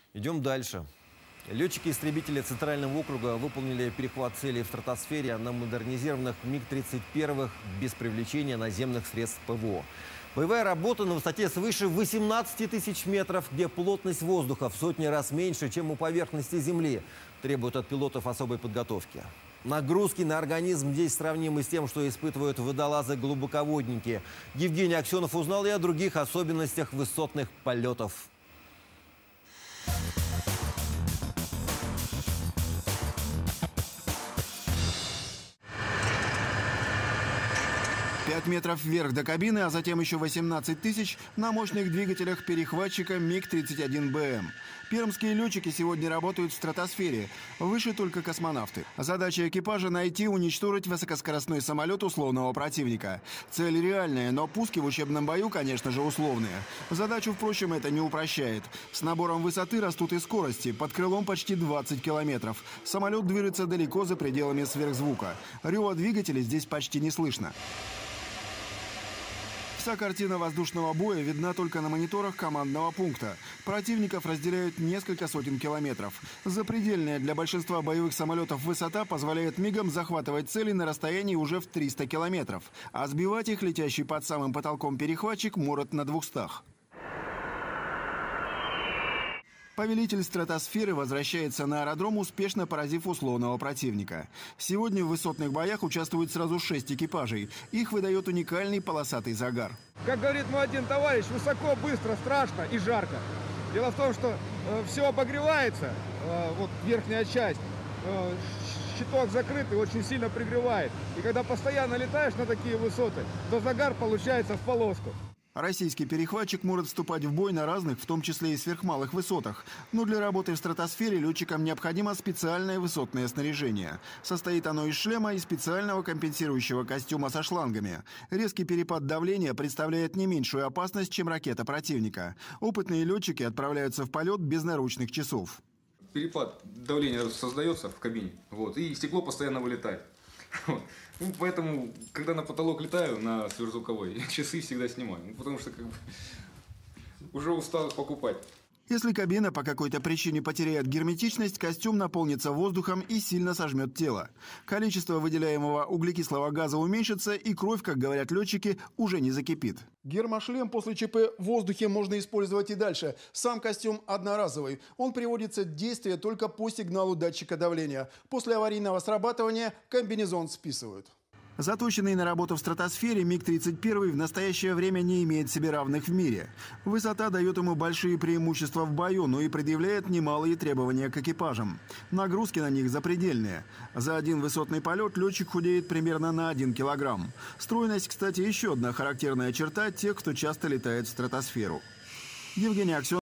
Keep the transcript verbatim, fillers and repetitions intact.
Идем дальше. Летчики-истребители Центрального округа выполнили перехват целей в стратосфере на модернизированных миг тридцать один без привлечения наземных средств ПВО. Боевая работа на высоте свыше восемнадцати тысяч метров, где плотность воздуха в сотни раз меньше, чем у поверхности Земли, требует от пилотов особой подготовки. Нагрузки на организм здесь сравнимы с тем, что испытывают водолазы-глубоководники. Евгений Аксенов узнал и о других особенностях высотных полетов. пять метров вверх до кабины, а затем еще восемнадцать тысяч на мощных двигателях перехватчика миг тридцать один Б М. Пермские летчики сегодня работают в стратосфере. Выше только космонавты. Задача экипажа – найти и уничтожить высокоскоростной самолет условного противника. Цель реальная, но пуски в учебном бою, конечно же, условные. Задачу, впрочем, это не упрощает. С набором высоты растут и скорости. Под крылом почти двадцать километров. Самолет движется далеко за пределами сверхзвука. Рева двигателей здесь почти не слышно. Вся картина воздушного боя видна только на мониторах командного пункта. Противников разделяют несколько сотен километров. Запредельная для большинства боевых самолетов высота позволяет мигам захватывать цели на расстоянии уже в триста километров. А сбивать их летящий под самым потолком перехватчик может на двухстах. Повелитель стратосферы возвращается на аэродром, успешно поразив условного противника. Сегодня в высотных боях участвуют сразу шесть экипажей. Их выдает уникальный полосатый загар. Как говорит мой один товарищ, высоко, быстро, страшно и жарко. Дело в том, что э, все обогревается, э, вот верхняя часть, э, щиток закрытый, очень сильно пригревает. И когда постоянно летаешь на такие высоты, то загар получается в полоску. Российский перехватчик может вступать в бой на разных, в том числе и сверхмалых высотах. Но для работы в стратосфере летчикам необходимо специальное высотное снаряжение. Состоит оно из шлема и специального компенсирующего костюма со шлангами. Резкий перепад давления представляет не меньшую опасность, чем ракета противника. Опытные летчики отправляются в полет без наручных часов. Перепад давления создается в кабине, вот, и стекло постоянно вылетает. Ну, поэтому, когда на потолок летаю, на сверхзвуковой, часы всегда снимаю. Ну, потому что как бы уже устал их покупать. Если кабина по какой-то причине потеряет герметичность, костюм наполнится воздухом и сильно сожмет тело. Количество выделяемого углекислого газа уменьшится, и кровь, как говорят летчики, уже не закипит. Гермошлем после ЧП в воздухе можно использовать и дальше. Сам костюм одноразовый. Он приводится в действие только по сигналу датчика давления. После аварийного срабатывания комбинезон списывают. Заточенный на работу в стратосфере миг тридцать один в настоящее время не имеет себе равных в мире. Высота дает ему большие преимущества в бою, но и предъявляет немалые требования к экипажам. Нагрузки на них запредельные. За один высотный полет летчик худеет примерно на один килограмм. Стройность, кстати, еще одна характерная черта тех, кто часто летает в стратосферу. Евгений Аксенов.